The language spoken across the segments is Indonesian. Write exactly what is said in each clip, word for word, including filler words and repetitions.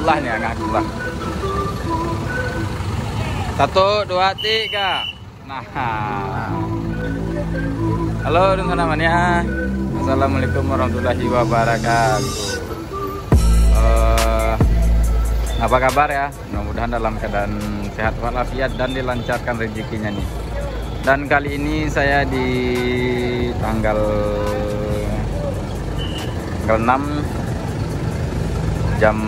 Abdullah nih, Kang Abdullah. Satu, dua, tiga. Nah, halo teman-teman. Assalamualaikum warahmatullahi wabarakatuh. Uh, apa kabar ya? Mudah-mudahan dalam keadaan sehat walafiat dan dilancarkan rezekinya nih. Dan kali ini saya di tanggal tanggal enam jam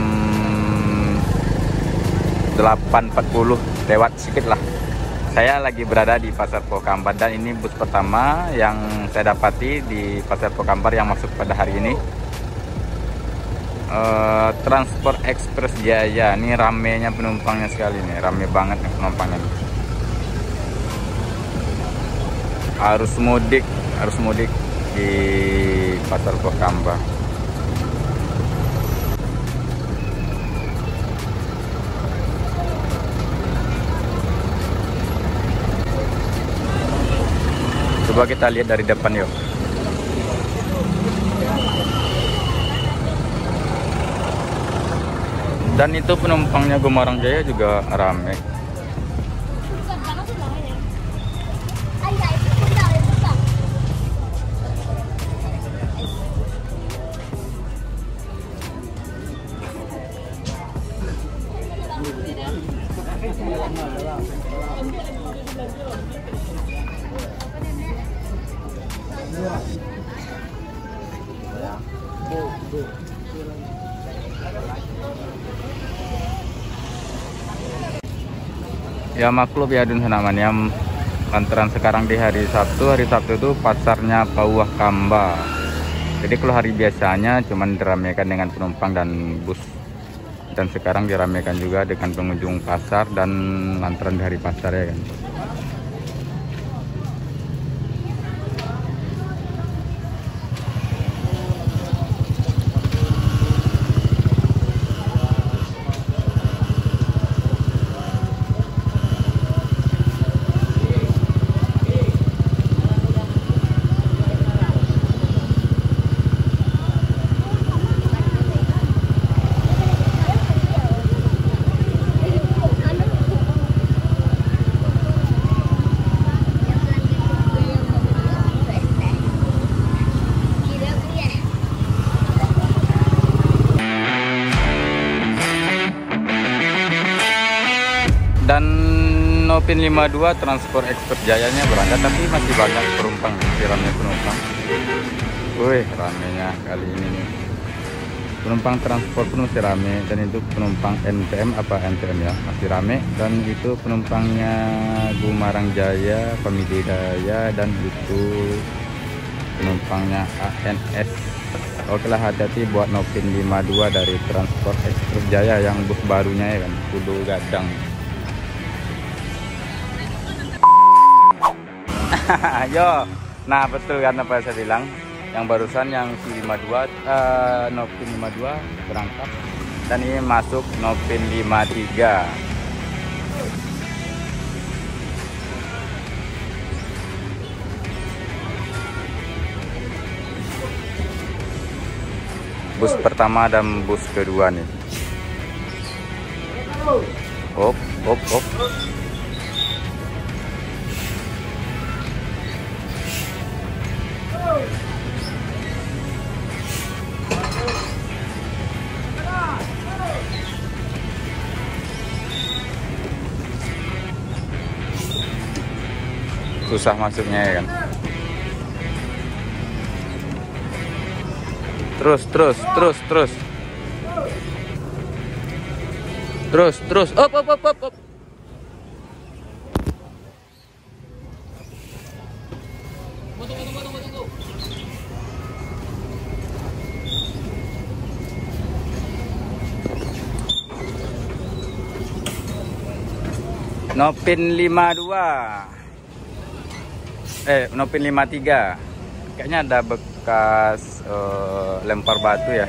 delapan empat puluh lewat sedikit lah. Saya lagi berada di Pasar Pokambar dan ini bus pertama yang saya dapati di Pasar Pokambar yang masuk pada hari ini. Uh, Transport Express Jaya. Ini ramenya penumpangnya sekali nih, rame banget nih penumpangnya nih. Arus mudik, arus mudik di Pasar Pokambar. Coba kita lihat dari depan yuk. Dan itu penumpangnya Gumarang Jaya juga rame. Ya maklum ya dun namanya, lantaran sekarang di hari Sabtu, hari Sabtu itu pasarnya Pauah Kamba. Jadi kalau hari biasanya cuman diramaikan dengan penumpang dan bus, dan sekarang diramaikan juga dengan pengunjung pasar dan lantaran di hari pasar ya kan. Dan Nopin lima puluh dua Transport Express Jayanya berangkat, tapi masih banyak penumpang, masih ramai penumpang. Wih, ramenya kali ini nih. Penumpang transport pun masih rame, dan itu penumpang N T M apa N T M ya, masih rame. Dan itu penumpangnya Gumarang Jaya, Pamidaya, dan itu penumpangnya A N S. Oke lah, hati-hati buat Nopin lima puluh dua dari Transport Express Jaya yang bus barunya ya kan, Kudu Gadang. Yo, nah betul kan apa saya bilang, yang barusan yang si lima puluh dua uh, Nopin lima puluh dua berangkat, dan ini masuk Nopin lima puluh tiga. Bus pertama dan bus kedua nih. Op, op, op. Susah masuknya ya kan. Terus, terus, terus, terus. Terus, terus. Op, op, op, op, op. Nopin lima puluh dua. Eh, Nopin lima puluh tiga. Kayaknya ada bekas uh, lempar batu ya.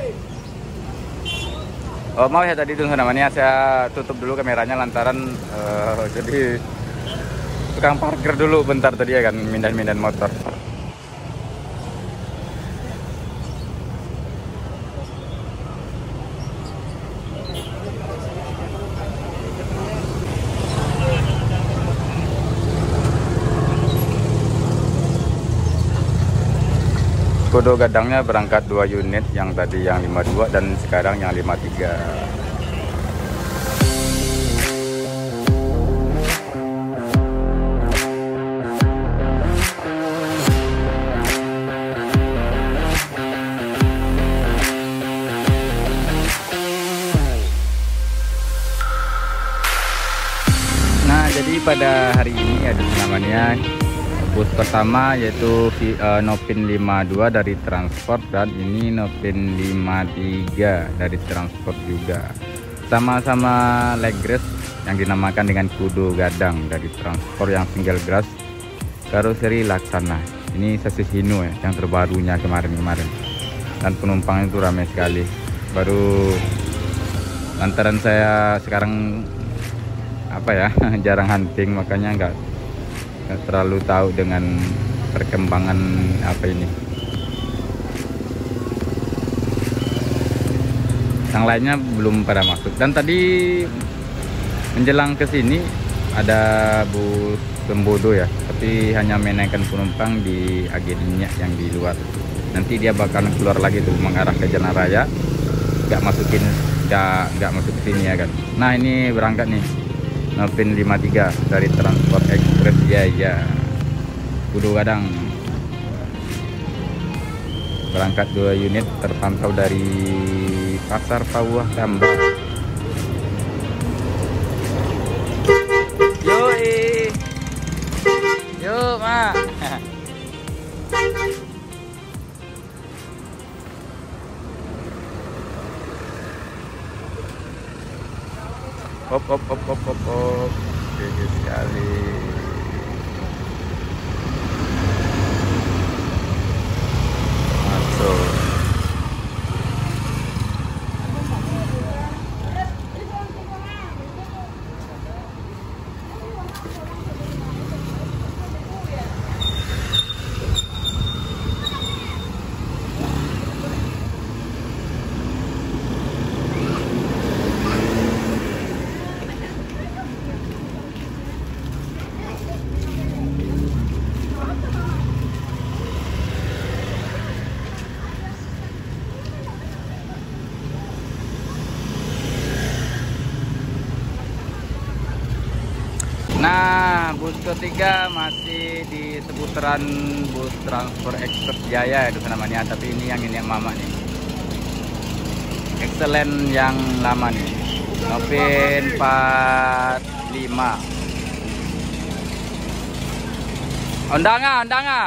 Oh, mau ya tadi itu namanya, saya tutup dulu kameranya lantaran uh, jadi tukang parkir dulu bentar tadi ya kan, mindahin-mindahin motor. Kudo gadangnya berangkat dua unit, yang tadi yang lima dua dan sekarang yang lima tiga. Nah, jadi pada hari ini ada namanya bus pertama yaitu uh, Nopin lima dua dari Transport, dan ini Nopin lima tiga dari Transport juga. Sama-sama leg race yang dinamakan dengan kudo gadang dari Transport yang single grass, karoseri Laksana. Ini sasis Hino ya, yang terbarunya kemarin-kemarin. Dan penumpang itu ramai sekali. Baru lantaran saya sekarang apa ya jarang hunting, makanya nggak nggak terlalu tahu dengan perkembangan apa ini. Yang lainnya belum pada masuk. Dan tadi menjelang ke sini ada bus Sembodo ya, tapi hanya menaikkan penumpang di agennya yang di luar. Nanti dia bakal keluar lagi tuh mengarah ke Jalan Raya, nggak masukin nggak nggak masuk ke sini ya kan. Nah, ini berangkat nih Nopin lima tiga dari Transport Express Jaya, kudo gadang. Berangkat dua unit, terpantau dari Pasar Pawah Kamba. Yoi, yuk mak. Hop hop hop hop hop hop, tinggi sekali. Masuk. Nah, bus ketiga masih di seputaran bus Transport Express Jaya itu namanya, tapi ini yang ini yang mama nih. Excellent yang lama nih. Nopin empat lima. Ondanga, ondanga.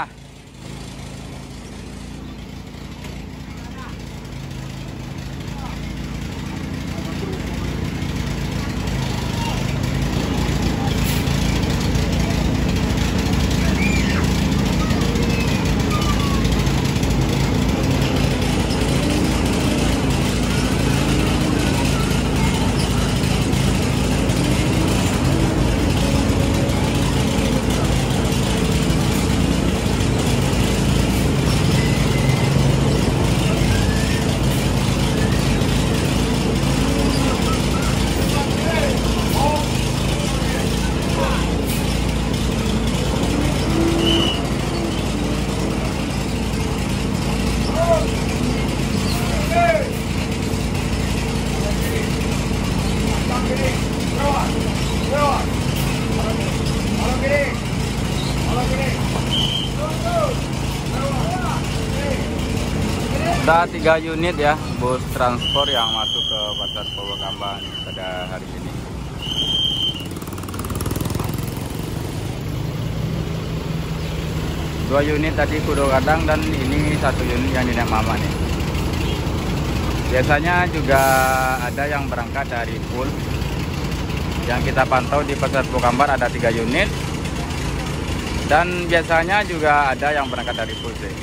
Ada tiga unit ya bus transport yang masuk ke Pasar Pawah Kamba pada hari ini. Dua unit tadi kudo gadang dan ini satu unit yang dinamakan mama nih. Biasanya juga ada yang berangkat dari full. Yang kita pantau di Pasar Pawah Kamba ada tiga unit. Dan biasanya juga ada yang berangkat dari full sih.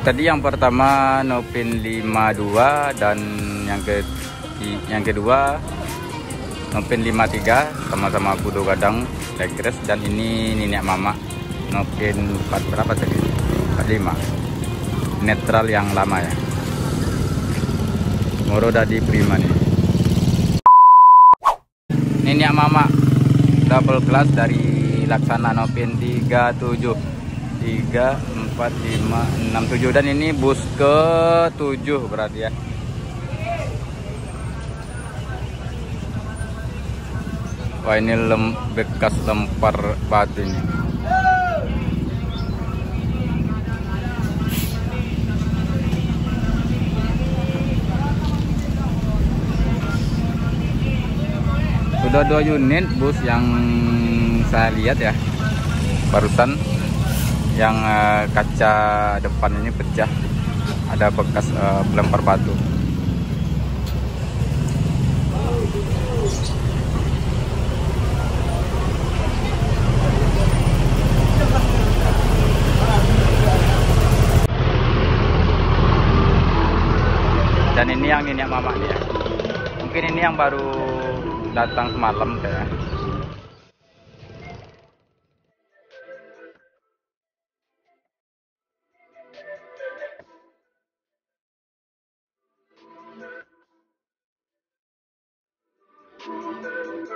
Tadi yang pertama Nopin lima dua dan yang ke yang kedua Nopin lima tiga sama-sama kudo gadang Tigres, dan ini Niniak Mama Nopin empat berapa tadi? empat lima. Netral yang lama ya. Moro Dadi Prima nih. Niniak Mama double class dari Laksana Nopin tiga tujuh. tiga, empat, lima, enam, tujuh, dan ini bus ke tujuh berarti ya. Wah, ini lem, bekas lempar batu ini. Sudah dua unit bus yang saya lihat ya barusan, yang uh, kaca depan ini pecah, ada bekas uh, pelempar batu. Dan ini yang Niniak Mama nih ya. Mungkin ini yang baru datang semalam kayak.